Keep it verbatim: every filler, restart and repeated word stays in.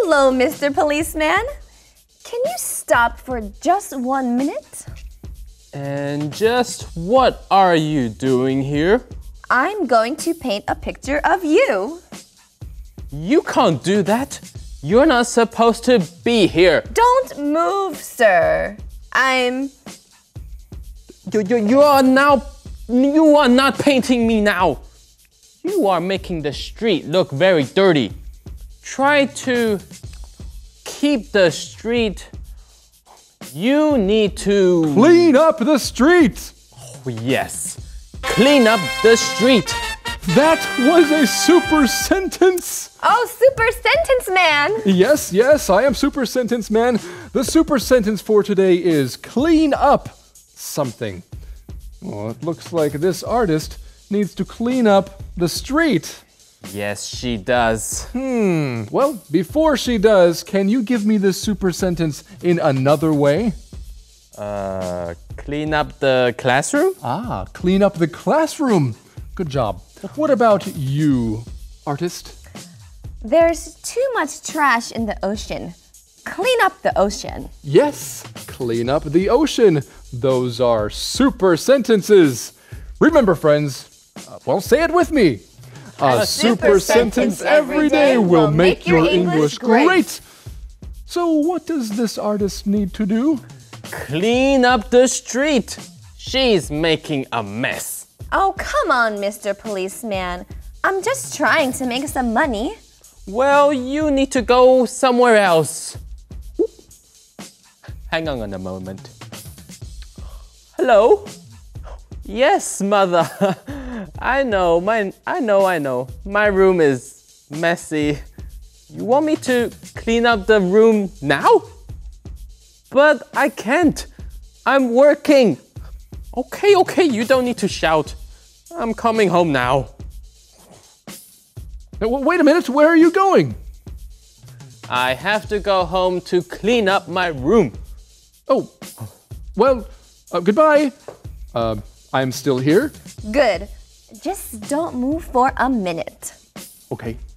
Hello, Mister Policeman. Can you stop for just one minute? And just what are you doing here? I'm going to paint a picture of you. You can't do that. You're not supposed to be here. Don't move, sir. I'm... You, you, you are now... You are not painting me now. You are making the street look very dirty. Try to keep the street... You need to... Clean up the street! Oh, yes. Clean up the street. That was a super sentence! Oh, super sentence man! Yes, yes, I am super sentence man. The super sentence for today is clean up something. Well, it looks like this artist needs to clean up the street. Yes, she does. Hmm, well, before she does, can you give me this super sentence in another way? Uh, clean up the classroom? Ah, clean up the classroom. Good job. What about you, artist? There's too much trash in the ocean. Clean up the ocean. Yes, clean up the ocean. Those are super sentences. Remember, friends, uh, well, say it with me. A, A super, super sentence every day will make your English great. great. So what does this artist need to do? Clean up the street. She's making a mess. Oh, come on, Mister Policeman. I'm just trying to make some money. Well, you need to go somewhere else. Hang on a moment. Hello? Yes, Mother. I know, my, I know, I know. My room is messy. You want me to clean up the room now? But I can't. I'm working. Okay, okay, you don't need to shout. I'm coming home now. Now, wait a minute, where are you going? I have to go home to clean up my room. Oh, well, uh, goodbye. Uh, I'm still here. Good. Just don't move for a minute. Okay.